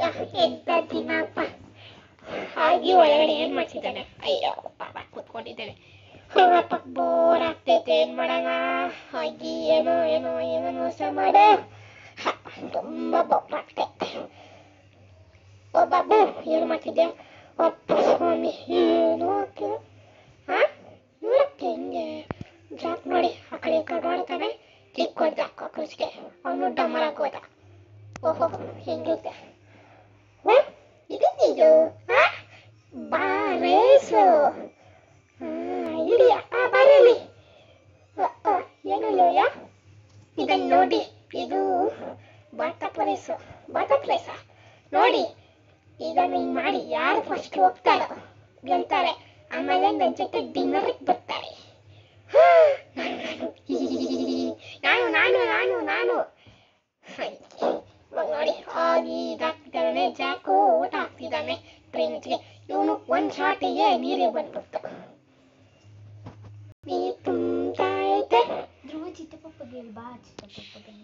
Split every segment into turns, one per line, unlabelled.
ಎಂತ ದಿನಪ್ಪ. ಹಾಗೆ ಒಳಗಡೆ ಏನ್ ಮಾಡ್ತಿದ್ದಾನೆ? ಅಯ್ಯೋ ಪಾಪ ಕೂತ್ಕೊಂಡಿದ್ದೇನೆ. ಅಪ್ಪ ಬೋರ್ ಆಗ್ತೈತೆ, ಏನ್ ಮಾಡೋಣ? ಹಾಗೆ ಏನೋ ಏನೋ ಏನೋ ಮೋಸ ಮಾಡ. ತುಂಬಾ ಬೋರ್ ಆಗ್ತೈತೆ. ಓ ಬಾಬು, ಏನು ಮಾಡ್ತಿದ್ಯಾ? ಅಪ್ಪ ಸ್ವಾಮಿ, ಏನು ಹಾಕಿದ? ಇವರಕ್ಕೆ ಹಿಂಗೆ ಜಾಕ್ ನೋಡಿ ಆ ಕಡೆ ಕಡ್ವಾಡ್ತಾನೆ. ಕಿಕ್ಕೊಂಡ್ ಜಾಕ್ ಹಾಕೋಸ್ಗೆ ಅವನು ಡಮ್ಮರಾಗ ಹೋದ. ಓಹೋ, ಹೆಂಗಿದೆ ಇದು? ಬಾರೇಸು ಇಡಿಯ ಬರಲಿ. ಏನಿಲ್ಲ, ಇದನ್ನ ನೋಡಿ, ಇದು ಬಾತ ಪ್ಲೇಸ ನೋಡಿ. ಇದನ್ನ ಹಿಂಗ್ ಮಾಡಿ ಯಾರು ಫಸ್ಟ್ ಹೋಗ್ತಾರೋ ಗೆಲ್ತಾರೆ. ಆಮೇಲೆ ನನ್ನ ಜೊತೆ ಡಿನ್ನರ್ಗೆ ಬರ್ತಾರೆ. ನಾನು ನೋಡಿ, ಇದಾಗ್ತಿದ್ದಾನೆ. ಜಾಕು ಊಟ ಹಾಕ್ತಿದ್ದಾನೆ ಡ್ರಿಂಕ್ಗೆ. ಇವನು ಒಂದ್ ಶಾಟಿಗೆ ನೀರಿಗೆ ಬಂದ್ಬಿಡ್ತು. ನೀರು ತುಂಬ್ತಾ ಐತೆ.
ಧ್ರುವ ಚಿತ್ತಪ್ಪಗೆ ಬಾ, ಚಿತ್ತಪ್ಪಗೆ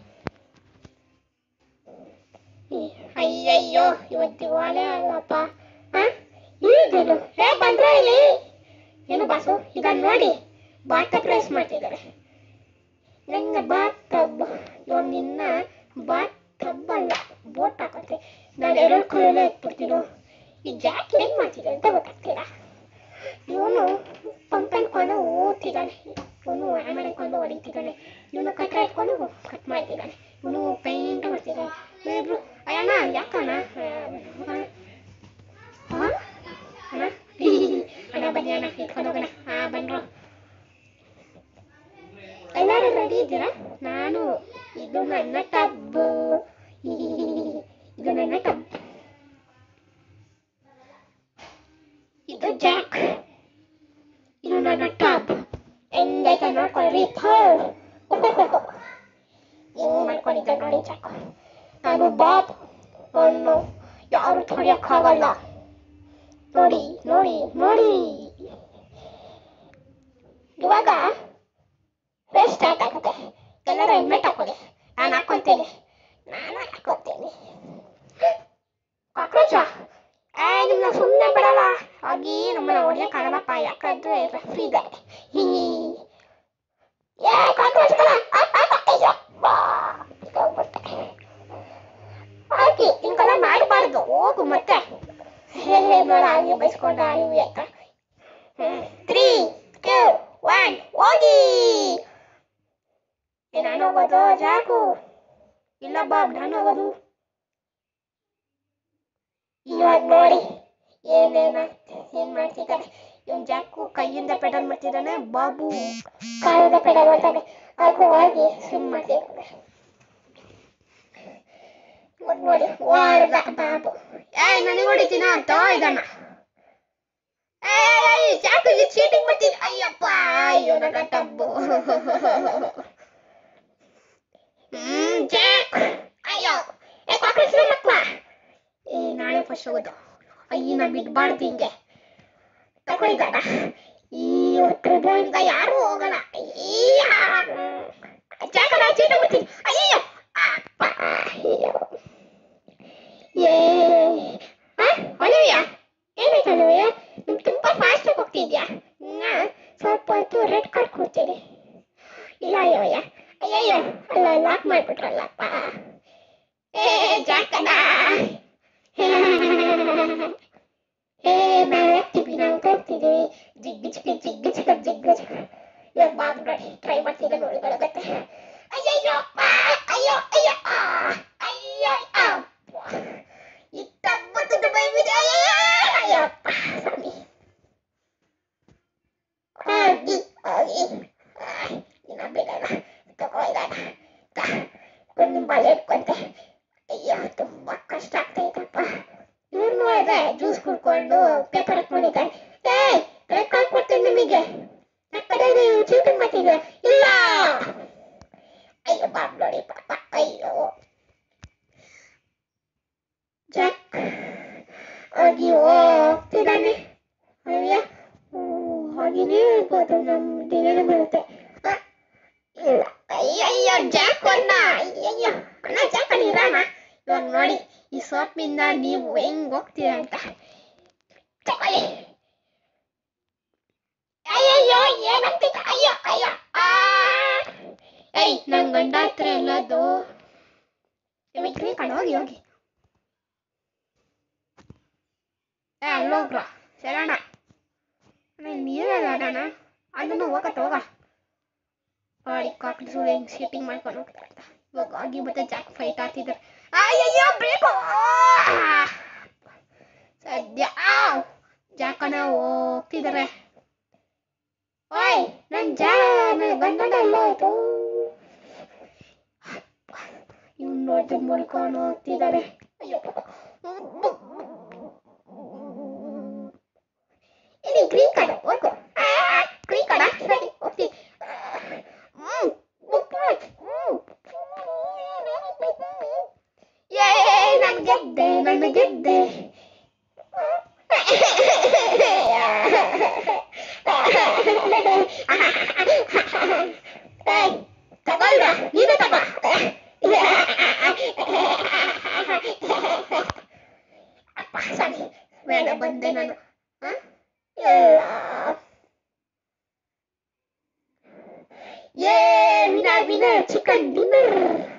ಅಯ್ಯಯ್ಯೋ, ಇವತ್ತು ದಿವಾಳೆ ಅಲ್ಲಪ್ಪ. ಈಗೇನು ಬಂದ್ರ ಇಲ್ಲಿ? ಏನು ಬಾಸು, ಇದನ್ನ ನೋಡಿ ಬಾತ್ ಪ್ರೈಸ್ ಮಾಡ್ತಿದ್ದಾರೆ. ನಂಗೆ ಬಾತ್ ಟಬ್, ಇವಾಗ ನಿನ್ನ ಬಾತ್ ಟಬ್ ಅಲ್ಲ, ಬೋಟ್ ಹಾಕೋತೆ. ನಾನು 2 ಕೈಯಲ್ಲೇ ಇಟ್ಬಿಡ್ತೀನೋ. ಈ ಜಾಕ್ ಏನ್ ಮಾಡ್ತಿದ್ದೆ ಅಂತ ಗೊತ್ತಾಗ್ತೀರ. ಇವನು ಪಂಪ್ ಇಟ್ಕೊಂಡು ಓದ್ತಿದ್ದಾನೆ, ಇವನು ಆಮೇಲೆ ಇಟ್ಕೊಂಡು ಹೊಡಿತಿದ್ದಾನೆ, ಇವನು ಕಟ್ಟ ಇಟ್ಕೊಂಡು ಕಟ್ ಮಾಡ್ತಿದ್ದಾನೆ, ಇವನು ಪೇಂಟ್ ಮಾಡ್ತಿದ್ದಾನೆ. ಇಬ್ರು ಅಯ್ಯಣ್ಣ, ಯಾಕಣ್ಣ ಅಣ್ಣ ಬನ್ನಿ ಅಣ್ಣ, ಇಟ್ಕೊಂಡು ಹೋಗೋಣ. ಬನ್ರೋ, ಎಲ್ಲರೂ ರೆಡಿ ಇದ್ದೀರಾ? ನಾನು ಇದು ನನ್ನ ಟಬ್, ಇದು ನನ್ನ ಟಬ್, ಇದು ಜಾಕ್, ಇದು ನನ್ನ ಟಬ್. ಹೆಂಗೈತೆ ನೋಡ್ಕೊಳ್ರಿ. ಹೆಂಗ್ ಮಾಡ್ಕೊಂಡಿದ್ದ ನೋಡಿ ಜಾಕ್. ನಾನು ಬಾಬ್, ಅವನು ಯಾರು ತೊಳೆಯಕ್ಕಾಗಲ್ಲ. ನೋಡಿ ನೋಡಿ ನೋಡಿ. ಇವಾಗ ರೇಸ್ ಸ್ಟಾರ್ಟ್ ಆಗುತ್ತೆ. ಎಲ್ಲರೂ ಹೆಲ್ಮೆಟ್ ಹಾಕೊಳ್ಳಿ. ನಾನು ಹಾಕೊತೀನಿ. ಕಾಕ್ರೋಚ, ನಿಮ್ಮನ್ನ ಸುಮ್ಮನೆ ಬಿಡಲ್ಲ. ಹಾಗೆ ನಮ್ಮನ್ನ ಹೊಡಿಯಕ್ಕಾಗಲ್ಲಪ್ಪ, ಯಾಕಂದ್ರೆ ರಫ್ ಇದೆ. ಹಾಗೆ ಹಿಂಗೆಲ್ಲ ಮಾಡಬಾರ್ದು. ಹೋಗು ಮತ್ತೆ. ನೋಡ, ಹಾಗೆ ಬೈಸ್ಕೊಂಡ ಇವು ಅಂತ. 3, 2, 1 ಹೋಗಿ. ನಾನು ಹೋಗೋದು ಜಾಕು? ಇಲ್ಲ ಬಾಬ್, ನಾನು ಹೋಗೋದು. ಇವಾಗ ನೋಡಿ ಏನ್ ಮಾಡ್ತಿದ್ದಾನೆ. ಇವ್ನು ಜಾಕು ಕೈಯಿಂದ ಪೆಡಲ್ ಮಾಡ್ತಿದ್ದಾನೆ, ಬಾಬು ಕಾಲಿಂದ ಪೆಡಲ್ ಮಾಡ್ತಾನೆ. ಹಾಗೂ ಹೋಗಿ ಸ್ವಿಮ್ ಮಾಡ್ತಿದ್ದಾನೆ. ನೋಡಿ ವಾರದ ಬಾಬು. ನನಗೆ ಹೊಡಿತೀನ ಅಂತ ಇದ್ದಾನ. ಜಾಕು ಚೀಟಿಂಗ್ ಮಾಡ್ತೀನಿ. ಅಯ್ಯಪ್ಪ, ಅಯ್ಯೋ ನನ್ನ ಟಬ್ಬು. ಜಾಕ್, ಅಯ್ಯೋ ನಾಳೆ ಫಸ್ಟ್ ಹೋಗೋದು. ನಾ ಬಿಡ್ಬಾರ್ದು ಹಿಂಗೆ ತಗೊಂಡಿದ್ದಾನ. ಈ ಟ್ರಿಬ್ಯೂನ್ಗೆ ಯಾರು ಹೋಗಲ್ಲ. ಜಾಕ, ನಾ ಚೀಟಿಂಗ್ ಮಾಡ್ತೀನಿ. ಅಯ್ಯೋ ಅಪ್ಪ, ಅನುವ್ಯಾ, ಏನಾಯ್ತು ಅನುವ್ಯ? ನಿಮ್ಗೆ ತುಂಬಾ ಫಾಸ್ಟ್ ಆಗಿ ಹೋಗ್ತಿದ್ಯಾ. ಸ್ವಲ್ಪ ಹೊತ್ತು ರೆಡ್ ಕಾರ್ಡ್ ಕೊಡ್ತೀನಿ. ಇಲ್ಲ ಅಯ್ಯಯ್ಯ, ಅಯ್ಯಯ್ಯೋ, ಅಲ್ಲ ಲಾಕ್ ಮಾಡ್ಬಿಟ್ರಲ್ಲಪ್ಪ. ಜಾಕನ ನಾವು ಹೋಗ್ತೀವಿ, ನಾವು ಹೋಗ್ತಿದ್ದೀವಿ. ಜಿಗ್ಗಿ ಚಿಕ್ಕ. ಇವಾಗ ಬಾಬು ನೋಡಿ ಟ್ರೈ ಮಾಡ್ತಿದ್ದೆ, ನೋಡಿ ಬೆಳಗತ್ತೆ. ಅಯ್ಯಯ್ಯೋ, ಅಯ್ಯೋ ಅಯ್ಯೋ ಅಯ್ಯೋ ಇತ್ತ ಬರ್ತದೆ ಬೈಬಿದೆ. ಅಯ್ಯಪ್ಪ ಸ್ವಾಮಿ, ಹೋಗಿ ಇನ್ನ ಬಿಡೋಣ. ತಗೋಯ್ದಾನ ಒಂದು ಬಳೆ ಇಟ್ಕೊಂತೆ. ಅಯ್ಯೋ, ತುಂಬಾ ಕಷ್ಟ ಆಗ್ತೈತಪ್ಪ. ಇವ್ರು ನೋಡಿದ್ರೆ ಜ್ಯೂಸ್ ಕುಡ್ಕೊಂಡು ಪೇಪರ್ ಹಾಕೊಂಡಿದ್ದಾರೆ. ರೆಡ್ ಕಾರ್ಡ್ ಕೊಡ್ತೀನಿ ನಿಮಗೆ. ಚೀಟಿಂಗ್ ಮಾಡ್ತಿದ್ದೆ. ಇಲ್ಲ, ಅಯ್ಯೋ ಬಾಬ್ ನೋಡಿ ಪಾಪ. ಅಯ್ಯೋ ಜಾಕ್ ಆಗಿ ಹೋಗ್ತಿದ್ದಾನೆ. ಅಯ್ಯ, ಹಾಗೇನೇ ಇರ್ಬೋದು, ನಮ್ದೇನೇನು ಬರುತ್ತೆ. ಇಲ್ಲ, ಅಯ್ಯಯ್ಯೋ ಜಾಕ್ ಅಣ್ಣ, ಅಯ್ಯಯ್ಯೋ ಅಣ್ಣ, ಜಾಕ್ ಅಣ್ಣ ಇರೋಣ. ಇವಾಗ ನೋಡಿ ಈ ಸೋಪಿಂದ ನೀವು ಹೆಂಗ್ ಹೋಗ್ತೀರ ಅಂತ. ತಗೊಳ್ಳಿ. ಅಯ್ಯಯ್ಯೋ ಏನಾಗ್ತಿದೆ? ಅಯ್ಯೋ ಅಯ್ಯೋ ಆ ಏಯ್ ನನ್ ಗಂಡ ಹತ್ರ ಎಲ್ಲದು ಹೋಗಿ ಹೋಗಿ ಅಲ್ಲೋಗ್ರ ಶರಣ ನೀರಲ್ಲ ಅಣ್ಣ ಅದನ್ನು ಹೋಗತ್ತ ಹೋಗ ಬಾಡಿ ಕಾಕಿ ಸುಳ್ಳು ಹೆಂಗ್ ಶೀಟಿಂಗ್ ಮಾಡ್ಕೊಂಡು ಹೋಗ್ತಾ ಇರ್ತ. ಇವಾಗ ಆಗಿ ಮತ್ತೆ ಜಾಕ್ ಫೈಟ್ ಆಗ್ತಿದ್ದಾರೆ. ಅಯ್ಯಯ್ಯೋ ಬೇಕು ಸದ್ಯ ಜಾಕನ ಹೋಗ್ತಿದ್ದಾರೆ. ಓಯ್ ನನ್ ಗಂಡನ ಎಲ್ಲ ಆಯ್ತು. ಇವ್ನು ನೋಡಿ ಮುಳ್ಕೊಂಡು ಹೋಗ್ತಿದ್ದಾರೆ. ಇಲ್ಲಿ ಗ್ರೀನ್ ಕಾರ್ಡ್ ಹೋಗು. ಗ್ರೀನ್ ಕಾರ್ಡ್ ಸರಿ ಹೋಗ್ತಿ. ನಾನು ಗೆದ್ದೆ ತಗೊಳ್ರ ನೀನು ತಗೋ. ಅಪ್ಪ ಸರಿ ಬೇಡ ಬಂದೆ ನಾನು. Winner chicken dinner.